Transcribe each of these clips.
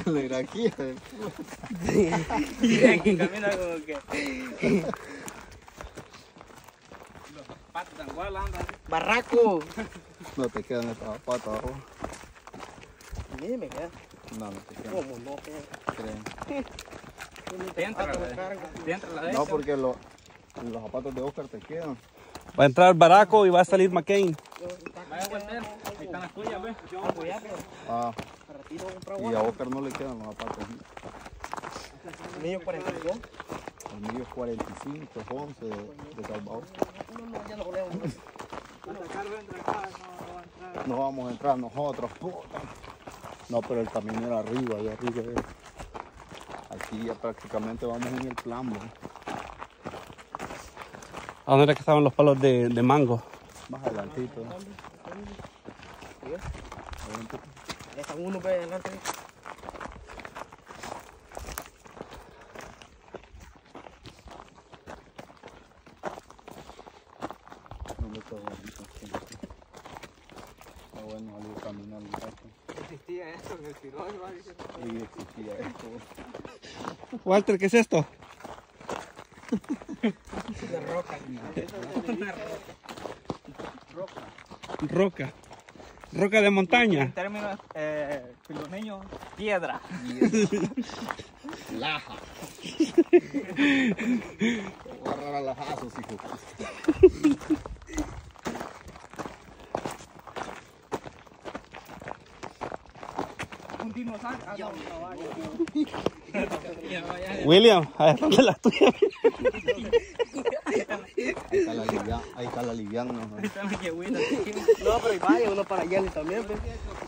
La aquí. Y aquí camina como que... Los zapatos tan igual andan. Barraco. No te quedan estas zapatos abajo. A mí me queda. No, no te quedan. ¿Cómo no queda? Creen. Dentro la de No, porque los zapatos de Oscar te quedan. Va a entrar Baraco y va a salir McCain. Vaya a volver. Ahí están las tuyas, ve. Ah, Para ratito comprar y a Oscar no le quedan los zapatos. Niño 42. El mío es 45, 11 de Salvador. No, ya lo ponemos. No vamos a entrar nosotros, puta. No, pero el camino era arriba, allá arriba. Aquí ya prácticamente vamos en el plan, ¿no? ¿A dónde era que estaban los palos de mango? Más adelantito. Ya está uno para adelante. No me está bonito. Está bueno salir caminando. Existía esto en el tirón, Y existía esto. Walter, ¿qué es esto? De roca. Roca. Roca de montaña. En términos filoneños, piedra. Laja. Voy a agarrar a lajazos, hijo. Un dinosaurio. William, ahí está la tuya. Ahí está la liviana. ¿No? Ahí están las yegüitas. No, pero hay varios, uno para allá también. Pues.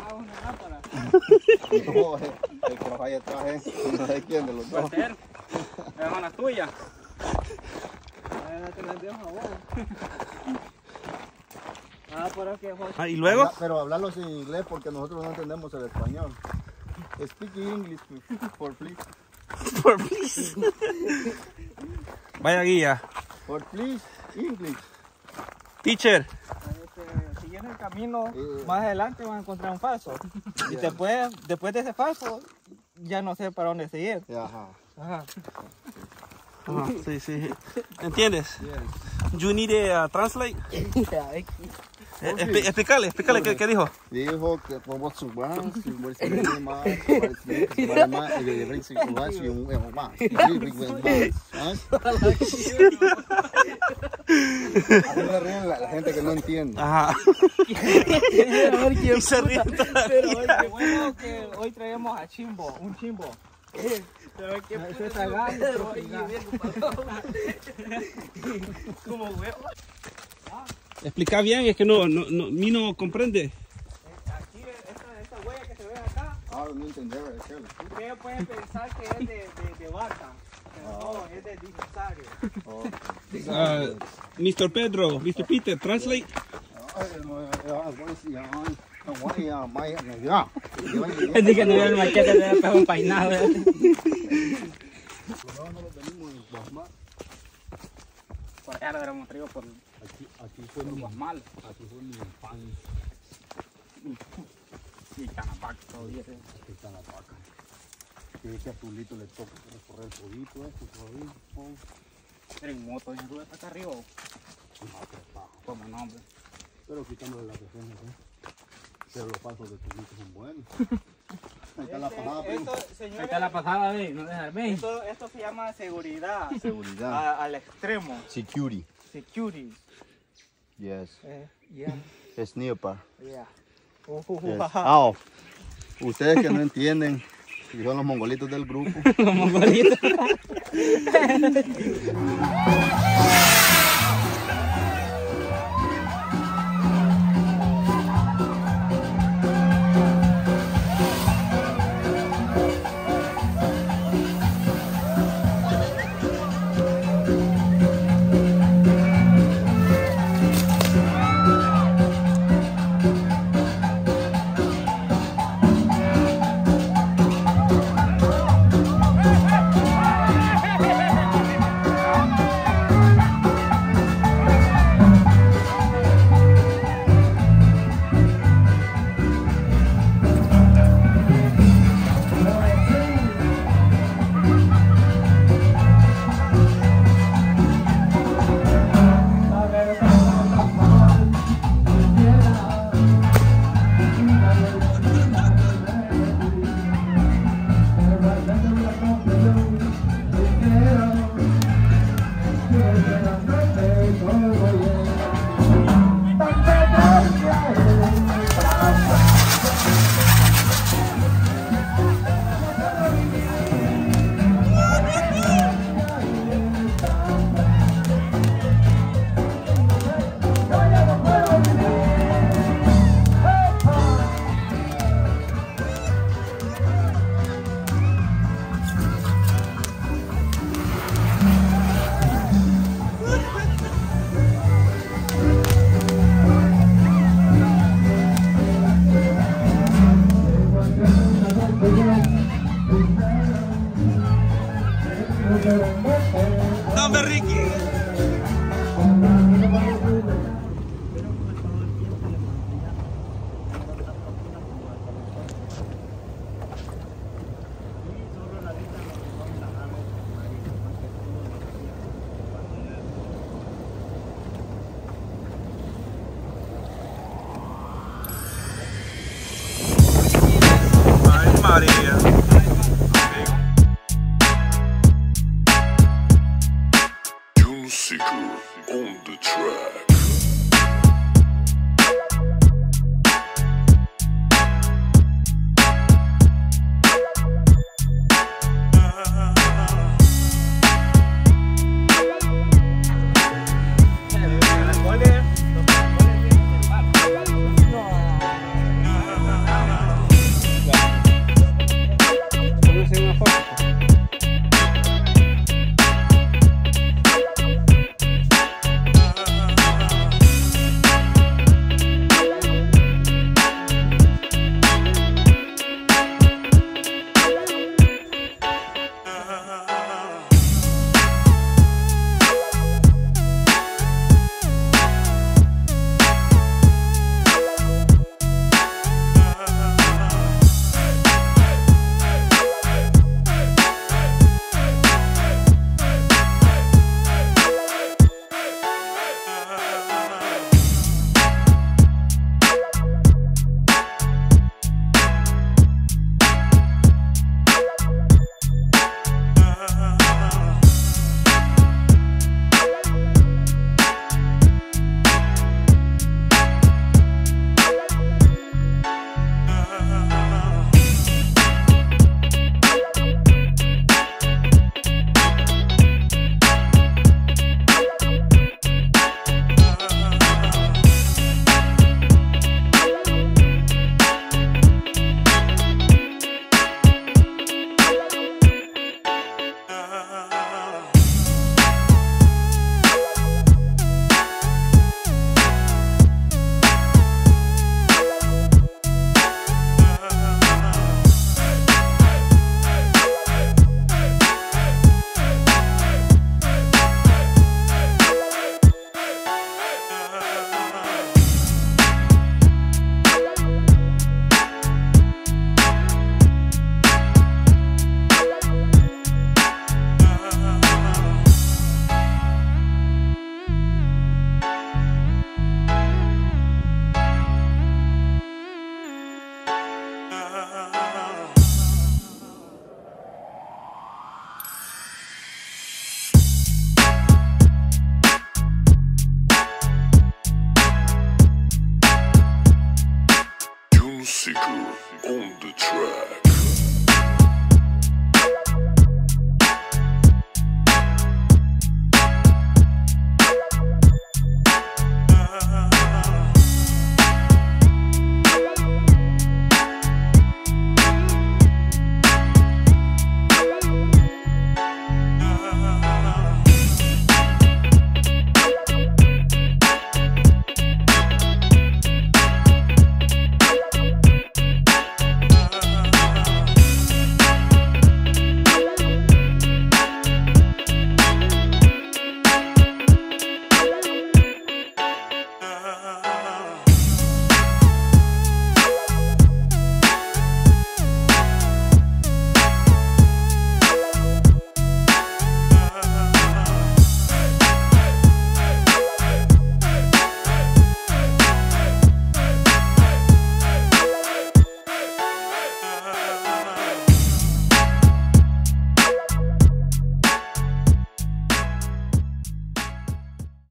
No, el que va allá atrás no sé quién de los dos. Walter, esas son las tuyas. ¿Y luego? Pero hablarlos en inglés porque nosotros no entendemos el español. Speak English, for please. Por please. Vaya guía. For please, English. Teacher. Siguiendo el camino, más adelante van a encontrar un falso. Y después de ese falso, ya no sé para dónde seguir. Ajá. Ajá. Ajá, sí, sí. ¿Entiendes? You need a translate. Explícale, ¿qué dijo? Dijo que por su más, si muere más, la gente que no entiende. Ajá. Y se ríe Pero qué bueno que hoy traemos a Chimbo, un Chimbo. Como huevo. Explica bien, es que mi no comprende. Aquí, esta huella que se ve acá, Ah, no entender, ustedes pueden pensar que es de vaca, pero no, es de dinosaurio. Mr. Pedro, Mr. Peter, translate. Es que no veo el machete de el pejo peinado. Por allá lo hubiéramos traído por Aquí fue mi Guasmal. Aquí fue mi infancia. Sí, Canapac todavía. Aquí está la vaca. Que ese azulito le toca recorrer el podito este todavía. Era en moto, en rueda acá arriba. Como nombre. Pero quitándole la defensa, ¿eh? Pero los pasos de podito son buenos. Ahí está la pasada, primo. Ahí está la pasada, ve, no dejarme. Esto se llama seguridad. Seguridad. Al extremo. Security. Security. Yes. Yeah. Es nearby. Yeah. Yes. Ah, ustedes que no entienden, y son los mongolitos del grupo. Los mongolitos. No, hombre, Ricky. Ay, María.